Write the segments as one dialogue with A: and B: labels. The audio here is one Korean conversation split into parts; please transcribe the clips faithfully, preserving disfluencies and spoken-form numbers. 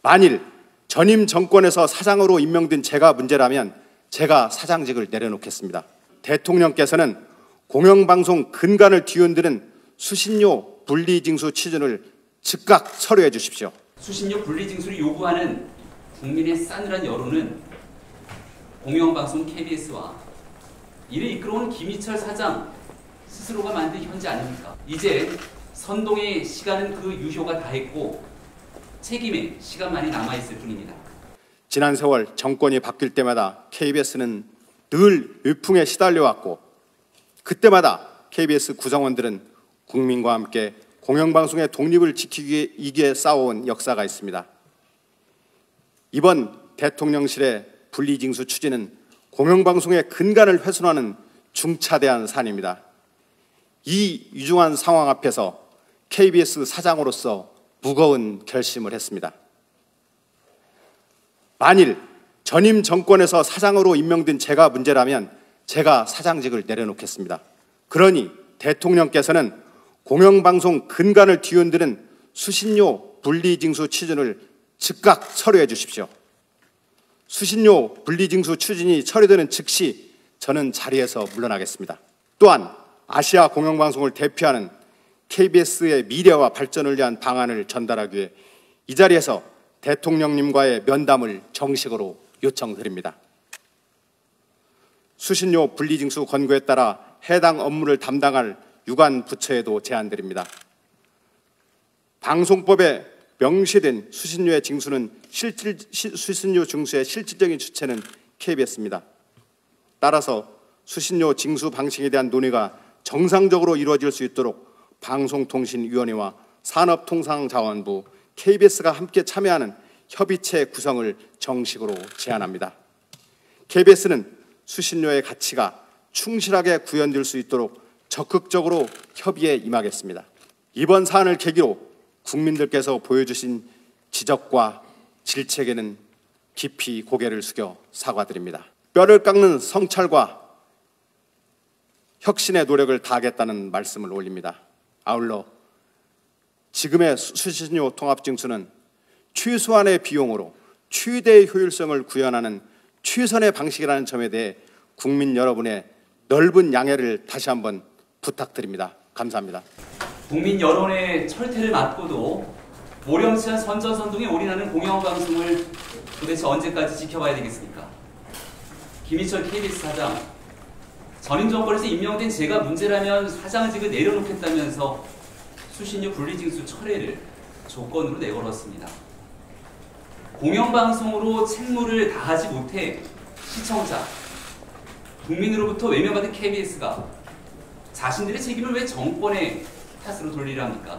A: 만일 전임 정권에서 사장으로 임명된 제가 문제라면 제가 사장직을 내려놓겠습니다. 대통령께서는 공영방송 근간을 뒤흔드는 수신료 분리징수 취준을 즉각 철회해 주십시오.
B: 수신료 분리징수를 요구하는 국민의 싸늘한 여론은 공영방송 케이비에스와 이를 이끌어온 김희철 사장 스스로가 만든 현재 아닙니까? 이제 선동의 시간은 그 유효가 다했고 책임의 시간만이 남아있을 뿐입니다.
A: 지난 세월 정권이 바뀔 때마다 케이비에스는 늘 위풍에 시달려왔고 그때마다 케이비에스 구성원들은 국민과 함께 공영방송의 독립을 지키기 위해 싸워온 역사가 있습니다. 이번 대통령실의 분리징수 추진은 공영방송의 근간을 훼손하는 중차대한 사안입니다. 이 유중한 상황 앞에서 케이비에스 사장으로서 무거운 결심을 했습니다. 만일 전임 정권에서 사장으로 임명된 제가 문제라면 제가 사장직을 내려놓겠습니다. 그러니 대통령께서는 공영방송 근간을 뒤흔드는 수신료 분리징수 취준을 즉각 철회해 주십시오. 수신료 분리징수 추진이 철회되는 즉시 저는 자리에서 물러나겠습니다. 또한 아시아 공영방송을 대표하는 케이비에스의 미래와 발전을 위한 방안을 전달하기 위해 이 자리에서 대통령님과의 면담을 정식으로 요청드립니다. 수신료 분리징수 권고에 따라 해당 업무를 담당할 유관 부처에도 제안드립니다. 방송법에 명시된 수신료의 징수는 실질, 수신료 징수의 실질적인 주체는 케이비에스입니다. 따라서 수신료 징수 방식에 대한 논의가 정상적으로 이루어질 수 있도록 방송통신위원회와 산업통상자원부, 케이비에스가 함께 참여하는 협의체 구성을 정식으로 제안합니다. 케이비에스는 수신료의 가치가 충실하게 구현될 수 있도록 적극적으로 협의에 임하겠습니다. 이번 사안을 계기로 국민들께서 보여주신 지적과 질책에는 깊이 고개를 숙여 사과드립니다. 뼈를 깎는 성찰과 혁신의 노력을 다하겠다는 말씀을 올립니다. 아울러 지금의 수신료 통합징수는 최소한의 비용으로 최대의 효율성을 구현하는 최선의 방식이라는 점에 대해 국민 여러분의 넓은 양해를 다시 한번 부탁드립니다. 감사합니다.
B: 국민 여론의 철퇴를 맞고도 모렴치한 선전선동에 올인하는 공영방송을 도대체 언제까지 지켜봐야 되겠습니까? 김희철 케이비에스 사장, 전임 정권에서 임명된 제가 문제라면 사장직을 내려놓겠다면서 수신료 분리징수 철회를 조건으로 내걸었습니다. 공영방송으로 책무를 다하지 못해 시청자, 국민으로부터 외면받은 케이비에스가 자신들의 책임을 왜 정권의 탓으로 돌리려 합니까?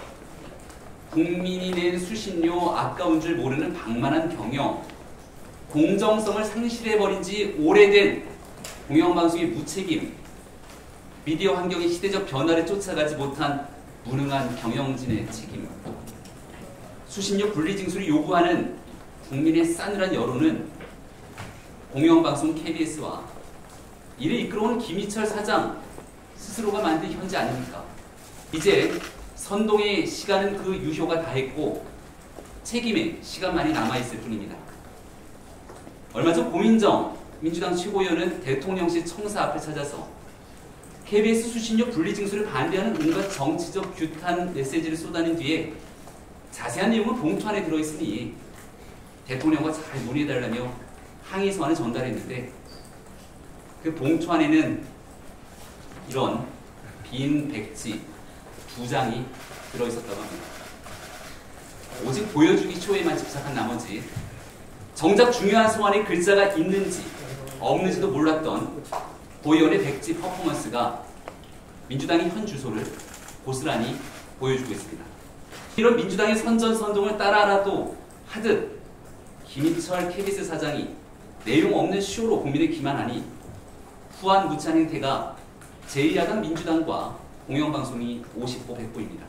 B: 국민이 낸 수신료 아까운 줄 모르는 방만한 경영, 공정성을 상실해버린 지 오래된 공영방송의 무책임, 미디어 환경의 시대적 변화를 쫓아가지 못한 무능한 경영진의 책임, 수신료 분리징수를 요구하는 국민의 싸늘한 여론은 공영방송 케이비에스와 이를 이끌어온 김희철 사장 스스로가 만든 현재 아닙니까? 이제 선동의 시간은 그 유효가 다했고 책임의 시간만이 남아있을 뿐입니다. 얼마 전 고민정 민주당 최고위원은 대통령실 청사 앞을 찾아서 케이비에스 수신료 분리징수를 반대하는 온갖 정치적 규탄 메시지를 쏟아낸 뒤에 자세한 내용은 봉투 안에 들어있으니 대통령과 잘 문의해달라며 항의 서한을 전달했는데 그 봉투 안에는 이런 빈 백지 두 장이 들어있었다고 합니다. 오직 보여주기 쇼에만 집착한 나머지 정작 중요한 서한에 글자가 있는지 없는지도 몰랐던 고의원의 백지 퍼포먼스가 민주당의 현 주소를 고스란히 보여주고 있습니다. 이런 민주당의 선전선동을 따라라도 하듯 김희철 케이비에스 사장이 내용 없는 쇼로 국민을 기만하니 후한무치한 행태가 제일 야당 민주당과 공영방송이 오십보 백보입니다.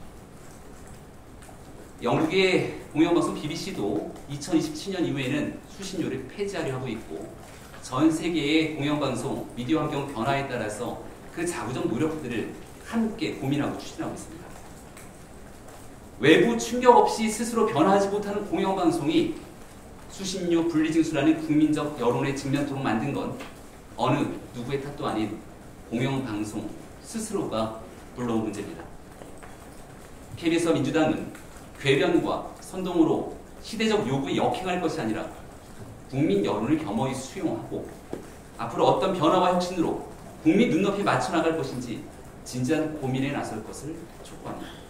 B: 영국의 공영방송 비비씨도 이천이십칠년 이후에는 수신료를 폐지하려 하고 있고 전 세계의 공영방송 미디어 환경 변화에 따라서 그 자구적 노력들을 함께 고민하고 추진하고 있습니다. 외부 충격 없이 스스로 변화하지 못하는 공영방송이 수신료 분리징수라는 국민적 여론에 직면토록 만든 건 어느 누구의 탓도 아닌 공영방송 스스로가 불러온 문제입니다. 케이비에스와 민주당은 궤변과 선동으로 시대적 요구에 역행할 것이 아니라 국민 여론을 겸허히 수용하고 앞으로 어떤 변화와 혁신으로 국민 눈높이에 맞춰 나갈 것인지 진지한 고민에 나설 것을 촉구합니다.